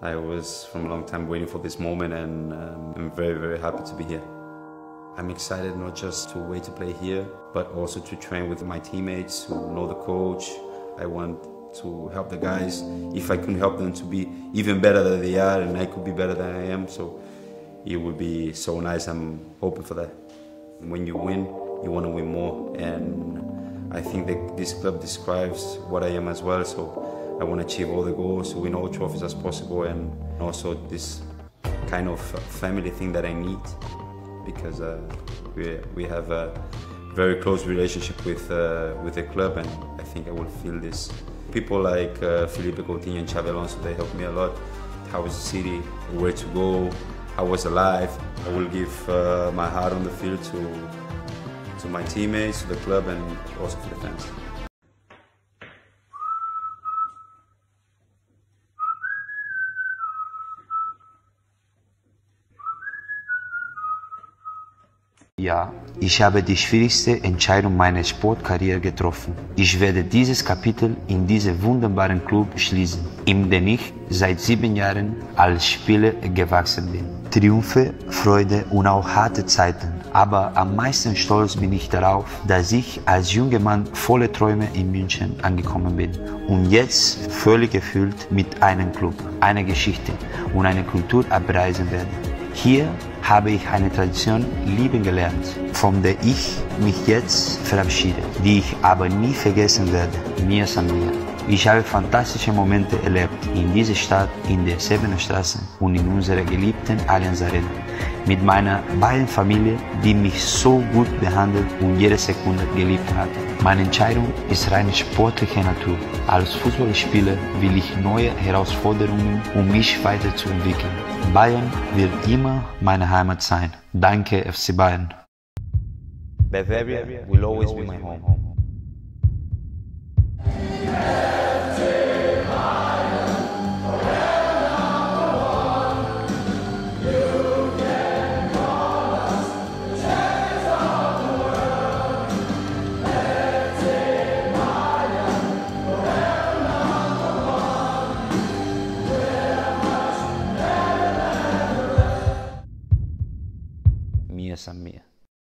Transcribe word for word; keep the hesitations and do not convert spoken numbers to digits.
I was from a long time waiting for this moment, and um, I'm very, very happy to be here. I'm excited not just to wait to play here, but also to train with my teammates who know the coach. I want to help the guys, if I can help them to be even better than they are, and I could be better than I am, so it would be so nice. I'm hoping for that. When you win, you want to win more, and I think that this club describes what I am as well, so I want to achieve all the goals, win all trophies as possible, and also this kind of family thing that I need, because uh, we, we have a very close relationship with, uh, with the club, and I think I will feel this. People like uh, Felipe Coutinho and Xabi Alonso, they help me a lot. How is the city, where to go, I was alive. I will give uh, my heart on the field to, to my teammates, to the club, and also to the fans. Ja, ich habe die schwierigste Entscheidung meiner Sportkarriere getroffen. Ich werde dieses Kapitel in diesem wunderbaren Club schließen, in dem ich seit sieben Jahren als Spieler gewachsen bin. Triumphe, Freude und auch harte Zeiten. Aber am meisten stolz bin ich darauf, dass ich als junger Mann voller Träume in München angekommen bin und jetzt völlig erfüllt mit einem Club, einer Geschichte und einer Kultur abreisen werde. Hier habe ich eine Tradition lieben gelernt, von der ich mich jetzt verabschiede, die ich aber nie vergessen werde. Mia San Mia. Ich habe fantastische Momente erlebt in dieser Stadt, in der Sevener Straße und in unserer geliebten Allianz Arena. Mit meiner beiden Familie, die mich so gut behandelt und jede Sekunde geliebt hat. Meine Entscheidung ist rein sportlicher Natur. Als Fußballspieler will ich neue Herausforderungen, um mich weiterzuentwickeln. Bayern wird immer meine Heimat sein. Danke, F C Bayern. Bavaria will always be my home. Mia San Mia.